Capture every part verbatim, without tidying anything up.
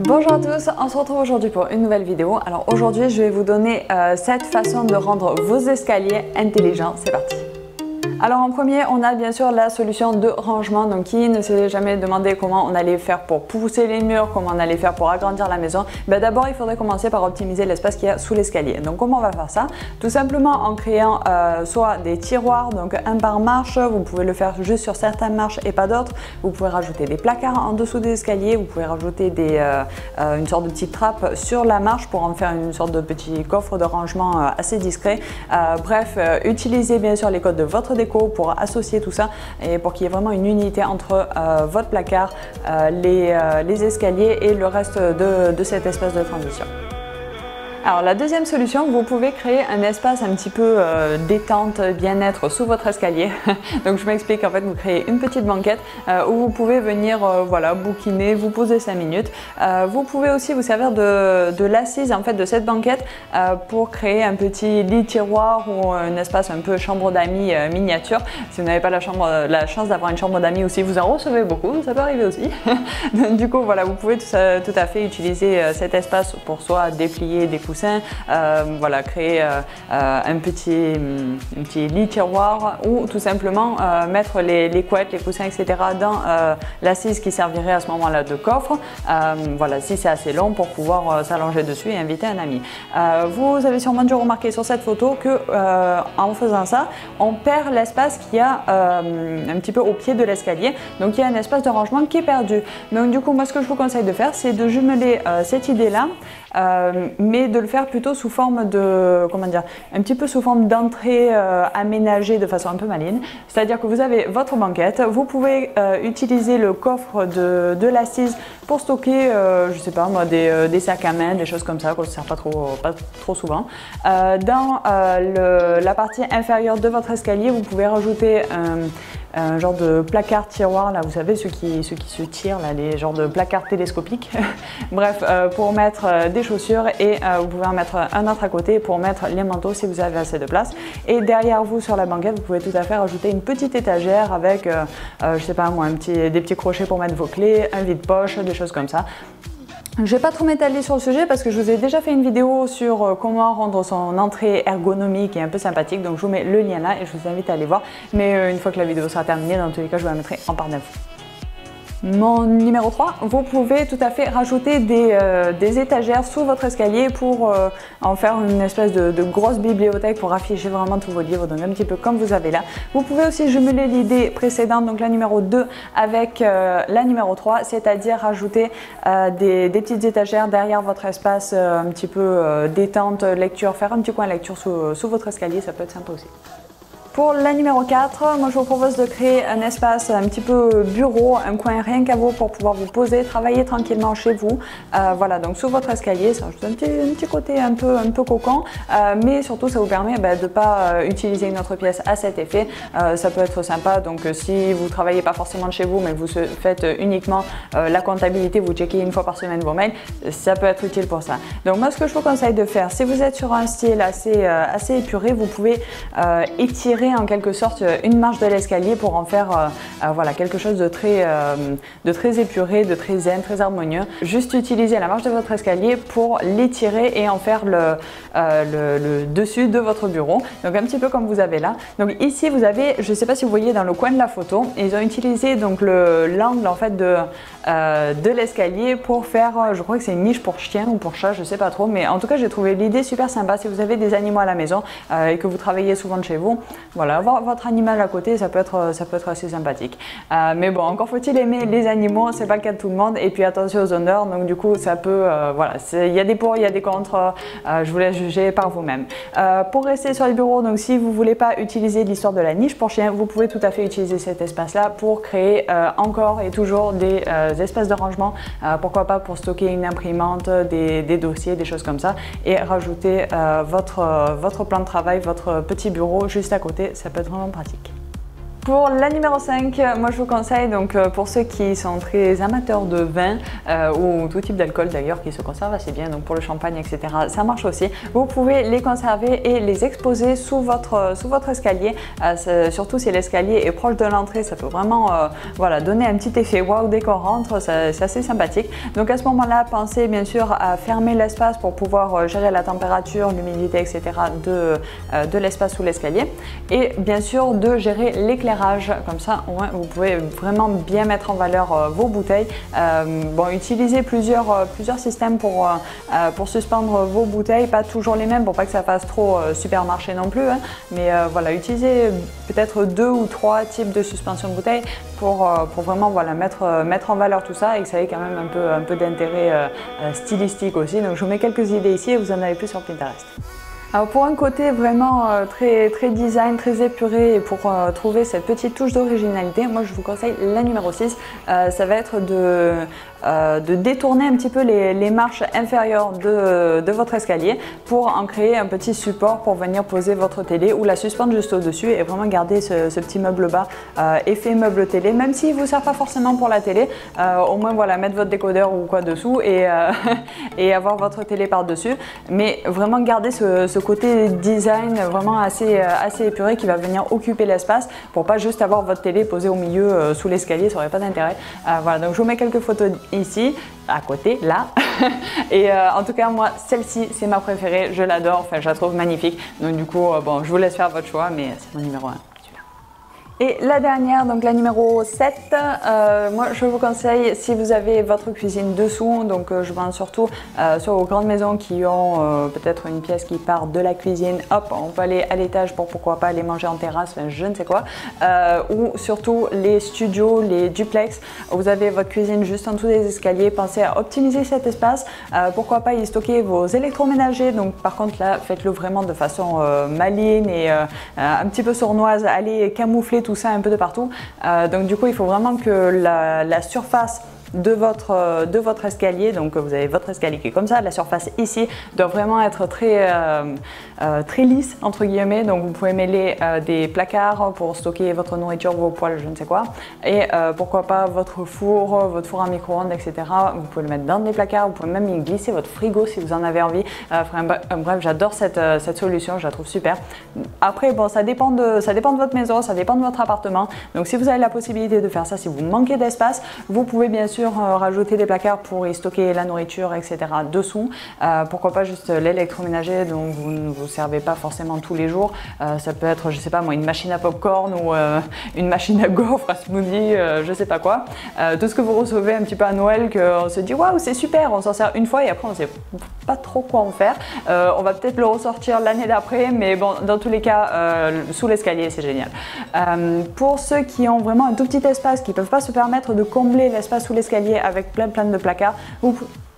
Bonjour à tous, on se retrouve aujourd'hui pour une nouvelle vidéo. Alors aujourd'hui je vais vous donner euh, cette façon de rendre vos escaliers intelligents. C'est parti. Alors en premier, on a bien sûr la solution de rangement. Donc qui ne s'est jamais demandé comment on allait faire pour pousser les murs, comment on allait faire pour agrandir la maison? Ben, d'abord il faudrait commencer par optimiser l'espace qu'il y a sous l'escalier. Donc comment on va faire ça? Tout simplement en créant euh, soit des tiroirs, donc un par marche, vous pouvez le faire juste sur certaines marches et pas d'autres. Vous pouvez rajouter des placards en dessous des escaliers, vous pouvez rajouter des, euh, euh, une sorte de petite trappe sur la marche pour en faire une sorte de petit coffre de rangement euh, assez discret. Euh, bref, euh, utilisez bien sûr les codes de votre déco pour associer tout ça et pour qu'il y ait vraiment une unité entre euh, votre placard, euh, les, euh, les escaliers et le reste de, de cet espace de transition. Alors la deuxième solution, vous pouvez créer un espace un petit peu euh, détente, bien-être sous votre escalier. Donc je m'explique, en fait vous créez une petite banquette euh, où vous pouvez venir euh, voilà, bouquiner, vous poser cinq minutes. Euh, vous pouvez aussi vous servir de, de l'assise en fait de cette banquette euh, pour créer un petit lit tiroir ou un espace un peu chambre d'amis euh, miniature. Si vous n'avez pas la, chambre, la chance d'avoir une chambre d'amis ou si vous en recevez beaucoup, ça peut arriver aussi. Donc, du coup voilà, vous pouvez tout, ça, tout à fait utiliser euh, cet espace pour soit déplier des coussins, Euh, voilà, créer euh, euh, un, petit, un petit lit tiroir ou tout simplement euh, mettre les, les couettes, les coussins, et cetera dans euh, l'assise qui servirait à ce moment-là de coffre. Euh, voilà, si c'est assez long pour pouvoir euh, s'allonger dessus et inviter un ami. Euh, vous avez sûrement dû remarquer sur cette photo que euh, en faisant ça, on perd l'espace qu'il y a euh, un petit peu au pied de l'escalier. Donc il y a un espace de rangement qui est perdu. Donc du coup, moi ce que je vous conseille de faire, c'est de jumeler euh, cette idée-là. Euh, mais de le faire plutôt sous forme de, comment dire, un petit peu sous forme d'entrée euh, aménagée de façon un peu maligne. C'est-à-dire que vous avez votre banquette, vous pouvez euh, utiliser le coffre de, de l'assise pour stocker, euh, je sais pas moi, des, euh, des sacs à main, des choses comme ça qu'on ne sert pas trop, pas trop souvent. Euh, dans euh, le, la partie inférieure de votre escalier, vous pouvez rajouter un un genre de placard tiroir, là vous savez ceux qui, ceux qui se tirent, là, les genres de placards télescopiques. Bref, euh, pour mettre euh, des chaussures et euh, vous pouvez en mettre un autre à côté pour mettre les manteaux si vous avez assez de place. Et derrière vous sur la banquette, vous pouvez tout à fait rajouter une petite étagère avec, euh, euh, je sais pas moi, un petit, des petits crochets pour mettre vos clés, un vide-poche, des choses comme ça. Je ne vais pas trop m'étaler sur le sujet parce que je vous ai déjà fait une vidéo sur comment rendre son entrée ergonomique et un peu sympathique, donc je vous mets le lien là et je vous invite à aller voir. Mais une fois que la vidéo sera terminée, dans tous les cas, je vous la mettrai en barre d'infos. Mon numéro trois, vous pouvez tout à fait rajouter des, euh, des étagères sous votre escalier pour euh, en faire une espèce de, de grosse bibliothèque pour afficher vraiment tous vos livres, donc un petit peu comme vous avez là. Vous pouvez aussi jumeler l'idée précédente, donc la numéro deux, avec euh, la numéro trois, c'est-à-dire rajouter euh, des, des petites étagères derrière votre espace euh, un petit peu euh, détente, lecture, faire un petit coin lecture sous, sous votre escalier, ça peut être sympa aussi. Pour la numéro quatre, moi je vous propose de créer un espace un petit peu bureau, un coin rien qu'à vous pour pouvoir vous poser, travailler tranquillement chez vous. Euh, voilà, donc sous votre escalier, ça rajoute un petit, un petit côté un peu, un peu cocon, euh, mais surtout ça vous permet bah, de ne pas euh, utiliser une autre pièce à cet effet. Euh, ça peut être sympa, donc euh, si vous ne travaillez pas forcément de chez vous, mais vous faites uniquement euh, la comptabilité, vous checkez une fois par semaine vos mails, ça peut être utile pour ça. Donc moi ce que je vous conseille de faire, si vous êtes sur un style assez, euh, assez épuré, vous pouvez euh, étirer en quelque sorte une marche de l'escalier pour en faire euh, euh, voilà, quelque chose de très, euh, de très épuré, de très zen, très harmonieux. Juste utiliser la marche de votre escalier pour l'étirer et en faire le, euh, le, le dessus de votre bureau. Donc un petit peu comme vous avez là. Donc ici vous avez, je ne sais pas si vous voyez dans le coin de la photo, ils ont utilisé donc l'angle en fait de, euh, de l'escalier pour faire, je crois que c'est une niche pour chien ou pour chat, je ne sais pas trop, mais en tout cas j'ai trouvé l'idée super sympa. Si vous avez des animaux à la maison euh, et que vous travaillez souvent de chez vous, voilà, avoir votre animal à côté, ça peut être, ça peut être assez sympathique. Euh, mais bon, encore faut-il aimer les animaux, c'est pas le cas de tout le monde. Et puis attention aux odeurs, donc du coup, ça peut, euh, voilà, il y a des pour, il y a des contre. Euh, je vous laisse juger par vous-même. Euh, pour rester sur les bureaux, donc si vous voulez pas utiliser l'histoire de la niche pour chien, vous pouvez tout à fait utiliser cet espace-là pour créer euh, encore et toujours des euh, espaces de rangement. Euh, pourquoi pas pour stocker une imprimante, des, des dossiers, des choses comme ça, et rajouter euh, votre, euh, votre plan de travail, votre petit bureau juste à côté. Ça peut être vraiment pratique. Pour la numéro cinq, moi je vous conseille, donc pour ceux qui sont très amateurs de vin euh, ou tout type d'alcool d'ailleurs qui se conserve assez bien, donc pour le champagne et cetera, ça marche aussi. Vous pouvez les conserver et les exposer sous votre, sous votre escalier, euh, surtout si l'escalier est proche de l'entrée, ça peut vraiment euh, voilà, donner un petit effet wow dès qu'on rentre, c'est assez sympathique. Donc à ce moment-là, pensez bien sûr à fermer l'espace pour pouvoir gérer la température, l'humidité et cetera de, euh, de l'espace sous l'escalier, et bien sûr de gérer l'éclairage. Comme ça, ouais, vous pouvez vraiment bien mettre en valeur euh, vos bouteilles. Euh, bon, utilisez plusieurs, euh, plusieurs systèmes pour, euh, pour suspendre vos bouteilles, pas toujours les mêmes pour pas que ça fasse trop euh, supermarché non plus, hein, mais euh, voilà, utilisez peut-être deux ou trois types de suspension de bouteilles pour, euh, pour vraiment voilà, mettre, euh, mettre en valeur tout ça et que ça ait quand même un peu, un peu d'intérêt euh, euh, stylistique aussi. Donc je vous mets quelques idées ici et vous en avez plus sur Pinterest. Alors pour un côté vraiment euh, très, très design, très épuré et pour euh, trouver cette petite touche d'originalité, moi je vous conseille la numéro six, euh, ça va être de, euh, de détourner un petit peu les, les marches inférieures de, de votre escalier pour en créer un petit support pour venir poser votre télé ou la suspendre juste au-dessus et vraiment garder ce, ce petit meuble bas, euh, effet meuble télé, même s'il ne vous sert pas forcément pour la télé, euh, au moins voilà, mettre votre décodeur ou quoi dessous et, euh, et avoir votre télé par-dessus, mais vraiment garder ce, ce côté design vraiment assez, assez épuré qui va venir occuper l'espace pour pas juste avoir votre télé posée au milieu euh, sous l'escalier, ça n'aurait pas d'intérêt. Euh, voilà, donc je vous mets quelques photos ici, à côté, là. Et euh, en tout cas, moi, celle-ci, c'est ma préférée, je l'adore, enfin, je la trouve magnifique. Donc du coup, euh, bon, je vous laisse faire votre choix, mais c'est mon numéro un. Et la dernière, donc la numéro sept, euh, moi je vous conseille si vous avez votre cuisine dessous, donc euh, je pense surtout euh, sur vos grandes maisons qui ont euh, peut-être une pièce qui part de la cuisine, hop, on peut aller à l'étage pour pourquoi pas aller manger en terrasse, enfin, je ne sais quoi, euh, ou surtout les studios, les duplex, vous avez votre cuisine juste en dessous des escaliers, pensez à optimiser cet espace, euh, pourquoi pas y stocker vos électroménagers, donc par contre là faites-le vraiment de façon euh, maligne et euh, un petit peu sournoise, allez camoufler tout ça un peu de partout, euh, donc du coup il faut vraiment que la, la surface de votre, de votre escalier, donc vous avez votre escalier qui est comme ça, la surface ici doit vraiment être très, euh, euh, très lisse entre guillemets, donc vous pouvez mêler euh, des placards pour stocker votre nourriture, vos poêles, je ne sais quoi, et euh, pourquoi pas votre four, votre four à micro-ondes, et cetera. Vous pouvez le mettre dans des placards, vous pouvez même y glisser votre frigo si vous en avez envie. Euh, bref, j'adore cette, cette solution, je la trouve super. Après, bon, ça dépend, de, ça dépend de votre maison, ça dépend de votre appartement, donc si vous avez la possibilité de faire ça, si vous manquez d'espace, vous pouvez bien sûr rajouter des placards pour y stocker la nourriture, et cetera dessous. Euh, pourquoi pas juste l'électroménager dont vous ne vous servez pas forcément tous les jours. Euh, ça peut être, je sais pas moi, une machine à popcorn ou euh, une machine à gaufres, à smoothie, euh, je sais pas quoi. Euh, tout ce que vous recevez un petit peu à Noël, qu'on se dit waouh, c'est super, on s'en sert une fois et après on sait pas trop quoi en faire. Euh, on va peut-être le ressortir l'année d'après, mais bon, dans tous les cas, euh, sous l'escalier, c'est génial. Euh, pour ceux qui ont vraiment un tout petit espace, qui peuvent pas se permettre de combler l'espace sous l'escalier avec plein plein de placards, vous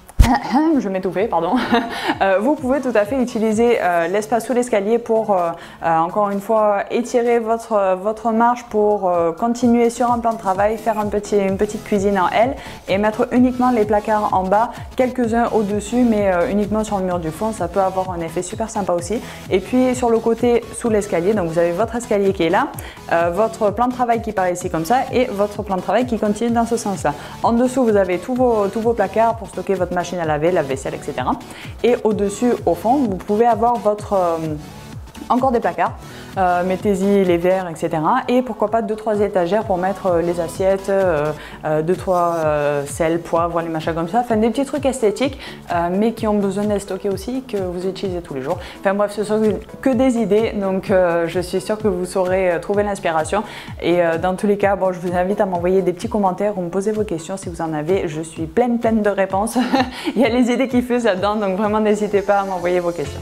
je m'étouffais, pardon. euh, vous pouvez tout à fait utiliser euh, l'espace sous l'escalier pour, euh, euh, encore une fois, étirer votre, votre marche pour euh, continuer sur un plan de travail, faire un petit, une petite cuisine en L et mettre uniquement les placards en bas, quelques-uns au-dessus, mais euh, uniquement sur le mur du fond. Ça peut avoir un effet super sympa aussi. Et puis sur le côté sous l'escalier, donc vous avez votre escalier qui est là, euh, votre plan de travail qui part ici comme ça et votre plan de travail qui continue dans ce sens-là. En dessous, vous avez tous vos, tous vos placards pour stocker votre machine à laver, la vaisselle, et cetera. Et au-dessus, au fond, vous pouvez avoir votre euh, encore des placards, euh, mettez-y les verres, et cetera. Et pourquoi pas deux trois étagères pour mettre euh, les assiettes, euh, euh, deux trois euh, sel, poivre, les machins comme ça. Enfin des petits trucs esthétiques, euh, mais qui ont besoin d'être stockés aussi, que vous utilisez tous les jours. Enfin bref, ce sont que des idées, donc euh, je suis sûre que vous saurez euh, trouver l'inspiration. Et euh, dans tous les cas, bon, je vous invite à m'envoyer des petits commentaires ou me poser vos questions si vous en avez. Je suis pleine pleine de réponses. Il y a les idées qui fusent là-dedans, donc vraiment n'hésitez pas à m'envoyer vos questions.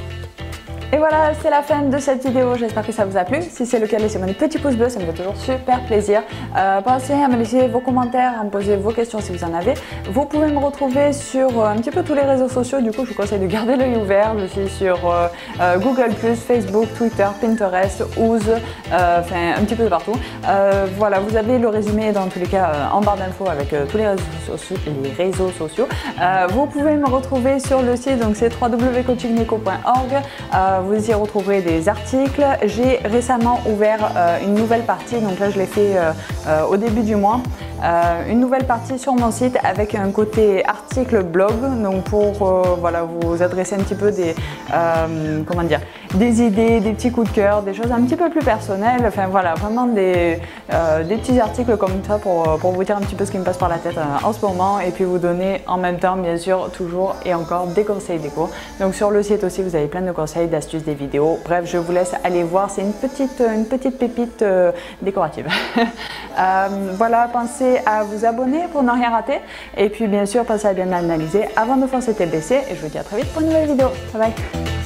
Et voilà, c'est la fin de cette vidéo, j'espère que ça vous a plu. Si c'est le cas, laissez-moi un petit pouce bleu, ça me fait toujours super plaisir. Euh, pensez à me laisser vos commentaires, à me poser vos questions si vous en avez. Vous pouvez me retrouver sur euh, un petit peu tous les réseaux sociaux, du coup je vous conseille de garder l'œil ouvert. Je suis sur euh, euh, Google plus, Facebook, Twitter, Pinterest, Ooze, euh, enfin un petit peu de partout. Euh, voilà, vous avez le résumé dans tous les cas euh, en barre d'infos avec euh, tous les réseaux sociaux. Les réseaux sociaux. Euh, vous pouvez me retrouver sur le site, donc c'est w w w point coaching nico point org. Euh, euh, vous y retrouverez des articles. J'ai récemment ouvert euh, une nouvelle partie, donc là je l'ai fait euh, euh, au début du mois. Euh, une nouvelle partie sur mon site avec un côté article blog, donc pour euh, voilà, vous adresser un petit peu des, euh, comment dire, des idées, des petits coups de cœur, des choses un petit peu plus personnelles, enfin voilà, vraiment des, euh, des petits articles comme ça pour, pour vous dire un petit peu ce qui me passe par la tête euh, en ce moment et puis vous donner en même temps bien sûr toujours et encore des conseils déco. Donc sur le site aussi vous avez plein de conseils, d'astuces, des vidéos, bref je vous laisse aller voir, c'est une petite, une petite pépite euh, décorative. euh, voilà, pensez à vous abonner pour ne rien rater et puis bien sûr pensez à bien analyser avant de foncer tête baissée et je vous dis à très vite pour une nouvelle vidéo. Bye bye.